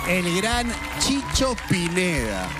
el gran Chicho Pineda.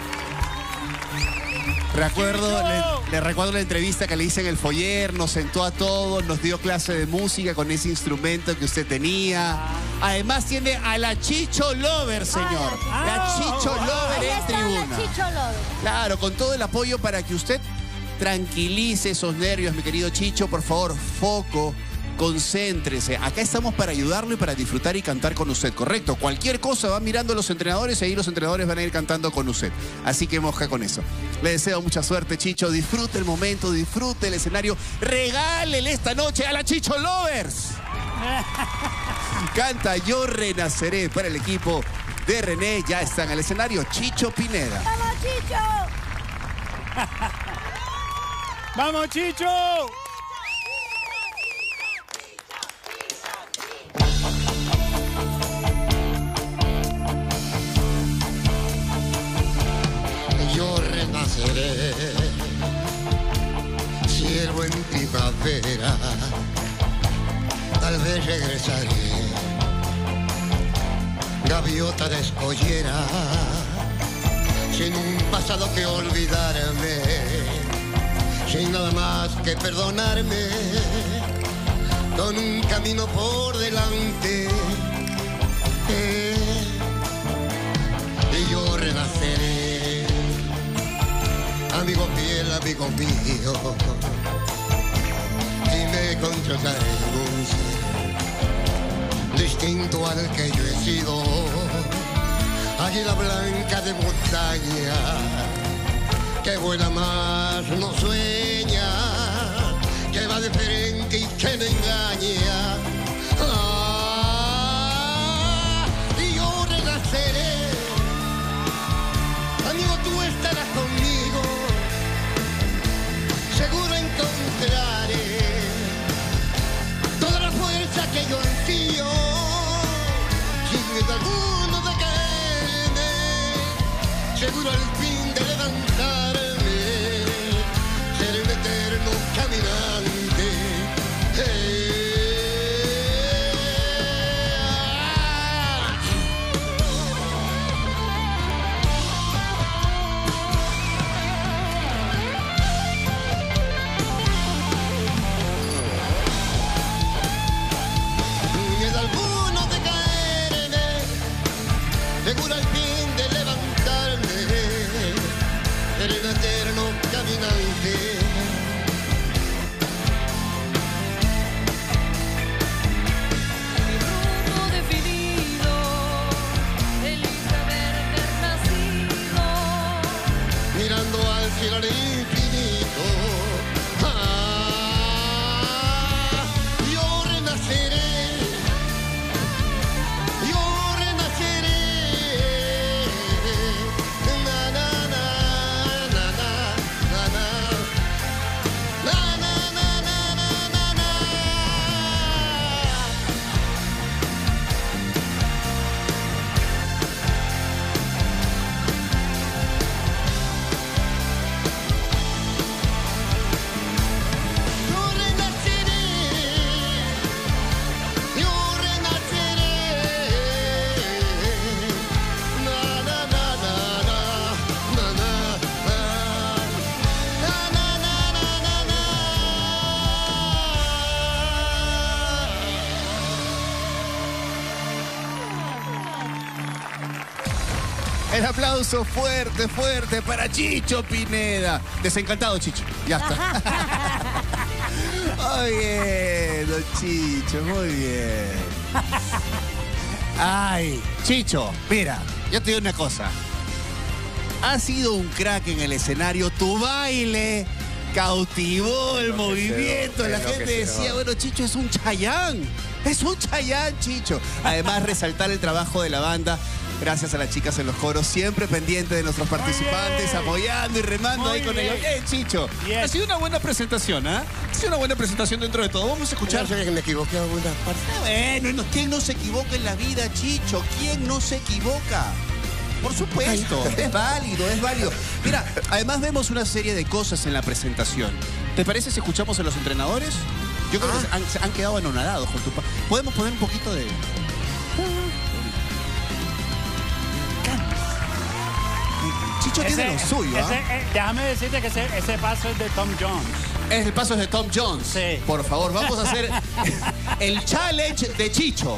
Le recuerdo la entrevista que le hice en el Foyer, nos sentó a todos, nos dio clase de música con ese instrumento que usted tenía. Además tiene a la Chicho Lover, señor. La Chicho Lover en tribuna. La Chicho Lover. Claro, con todo el apoyo para que usted tranquilice esos nervios, mi querido Chicho. Por favor, foco. Concéntrese. Acá estamos para ayudarlo y para disfrutar y cantar con usted, ¿correcto? Cualquier cosa va mirando a los entrenadores y ahí los entrenadores van a ir cantando con usted. Así que mosca con eso. Le deseo mucha suerte, Chicho. Disfrute el momento, disfrute el escenario. Regálele esta noche a la Chicho Lovers. Canta Yo Renaceré para el equipo de René. Ya está en el escenario Chicho Pineda. ¡Vamos, Chicho! ¡Vamos, Chicho! Yo renaceré, cielo en primavera, tal vez regresaré, gaviota de escollera, sin un pasado que olvidarme, sin nada más que perdonarme, con un camino por delante, y yo renaceré. Amigo fiel, amigo mío, y me encontraré en un ser distinto al que yo he sido. Águila blanca de montaña, que vuela más no sueña, que va de frente y que no engaña. Y yo renaceré. Amigo, tú estarás conmigo. Seguro encontraré toda la fuerza que yo ansío, sin miedo alguno de caerme, seguro al fin de levantarme, seré un eterno caminante. Seguro al fin de levantarme, seré un eterno caminante. Mi rumbo definido, feliz de haberte nacido. Mirando al cielo al infinito, yo renaceré. El aplauso fuerte, fuerte para Chicho Pineda. Desencantado, Chicho. Ya está. Muy bien, don Chicho, muy bien. Ay, Chicho, mira, yo te digo una cosa. Has sido un crack en el escenario. Tu baile cautivó el movimiento. La gente decía, bueno, Chicho es un Chayán. Es un Chayán, Chicho. Además, resaltar el trabajo de la banda. Gracias a las chicas en los coros, siempre pendientes de nuestros participantes, apoyando y remando ahí con ellos. Chicho, ha sido una buena presentación, ¿ah? Ha sido una buena presentación dentro de todo. Vamos a escuchar. No sé que me equivoqué en algunas partes. Bueno, ¿quién no se equivoca en la vida, Chicho? ¿Quién no se equivoca? Por supuesto, es válido, es válido. Mira, además vemos una serie de cosas en la presentación. ¿Te parece si escuchamos a los entrenadores? Yo creo que se han quedado anonadados con tu... ¿Podemos poner un poquito de...? Chicho tiene lo suyo, ¿ah? Déjame decirte que ese paso es de Tom Jones. El paso es de Tom Jones. Sí. Por favor, vamos a hacer el challenge de Chicho.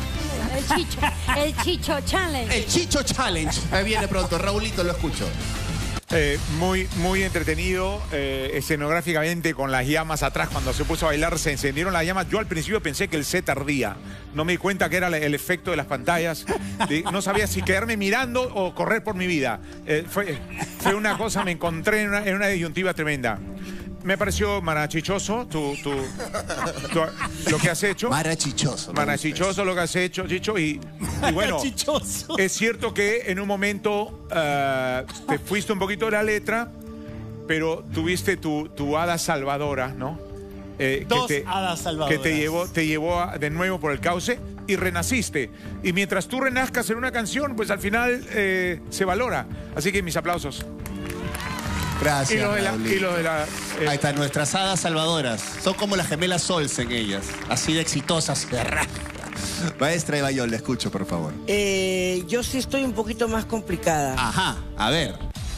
El Chicho Challenge. El Chicho Challenge. Ahí viene pronto. Raulito, lo escucho. Muy entretenido, escenográficamente, con las llamas atrás. Cuando se puso a bailar se encendieron las llamas. Yo al principio pensé que el set ardía. No me di cuenta que era el efecto de las pantallas. No sabía si quedarme mirando o correr por mi vida. Fue una cosa, me encontré en una disyuntiva tremenda. Me pareció marachichoso lo que has hecho. Marachichoso. Marachichoso lo que has hecho, Chicho. Y bueno, es cierto que en un momento te fuiste un poquito de la letra, pero tuviste tu hada salvadora, ¿no? Dos hadas salvadoras. Que te llevó de nuevo por el cauce y renaciste. Y mientras tú renazcas en una canción, pues al final se valora. Así que mis aplausos. Gracias. Ahí están nuestras hadas salvadoras. Son como las gemelas Olsen ellas. Así de exitosas. Maestra Eva, yo le escucho, por favor. Yo sí estoy un poquito más complicada. Ajá, a ver.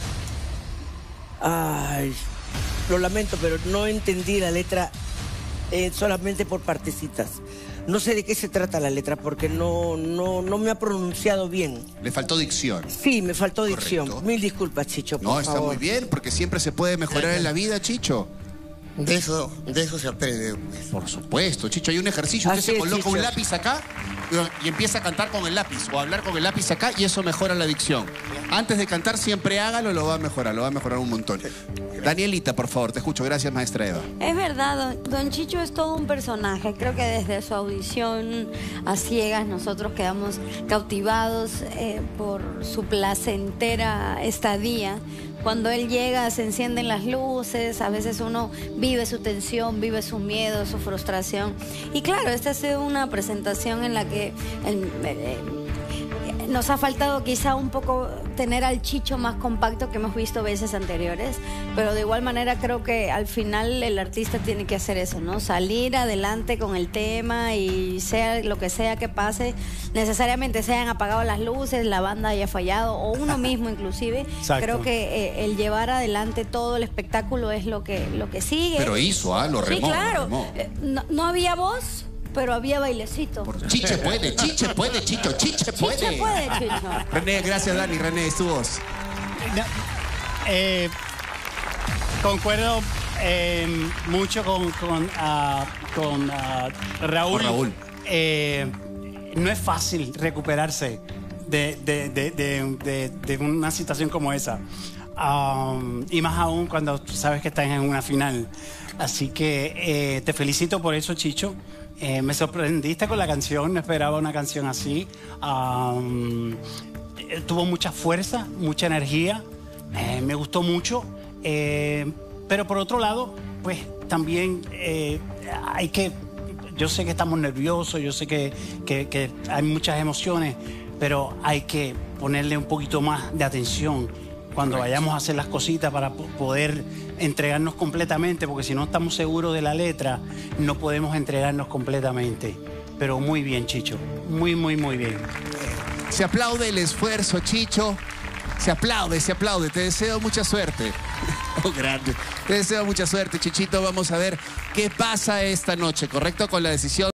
Ay, lo lamento, pero no entendí la letra solamente por partecitas. No sé de qué se trata la letra porque no me ha pronunciado bien. Le faltó dicción. Sí, me faltó dicción. Correcto. Mil disculpas, Chicho, por No, está favor. muy bien, porque siempre se puede mejorar en la vida, Chicho. De eso se aprende. Por supuesto, Chicho, hay un ejercicio. Usted Así se es, coloca un Chicho. lápiz acá y empieza a cantar con el lápiz o a hablar con el lápiz acá y eso mejora la dicción. Antes de cantar siempre hágalo, lo va a mejorar un montón. Danielita, por favor, te escucho. Gracias, maestra Eva. Es verdad, don Chicho es todo un personaje. Creo que desde su audición a ciegas nosotros quedamos cautivados por su placentera estadía. Cuando él llega se encienden las luces, a veces uno vive su tensión, vive su miedo, su frustración. Y claro, esta ha sido una presentación en la que nos ha faltado quizá un poco tener al Chicho más compacto que hemos visto veces anteriores, pero de igual manera creo que al final el artista tiene que hacer eso, ¿no? Salir adelante con el tema y sea lo que sea que pase, necesariamente se hayan apagado las luces, la banda haya fallado o uno mismo inclusive. Exacto. Creo que el llevar adelante todo el espectáculo es lo que sigue. Pero hizo, lo remó. Sí, claro. Lo remó. No había voz, pero había bailecito. Chiche puede, Chicho, Chiche Chiche puede, Chicho. René, gracias, Dani. René, es tu voz. Concuerdo mucho con Raúl. Con Raúl. No es fácil recuperarse de una situación como esa. Y más aún cuando tú sabes que estás en una final. Así que te felicito por eso, Chicho. Me sorprendiste con la canción, no esperaba una canción así. Tuvo mucha fuerza, mucha energía, me gustó mucho. Pero por otro lado, pues también hay que... Yo sé que estamos nerviosos, yo sé que hay muchas emociones, pero hay que ponerle un poquito más de atención cuando vayamos a hacer las cositas para poder entregarnos completamente, porque si no estamos seguros de la letra, no podemos entregarnos completamente. Pero muy bien, Chicho. Muy, muy, muy bien. Se aplaude el esfuerzo, Chicho. Se aplaude, se aplaude. Te deseo mucha suerte. Oh, grande. Te deseo mucha suerte, Chichito. Vamos a ver qué pasa esta noche, ¿correcto? Con la decisión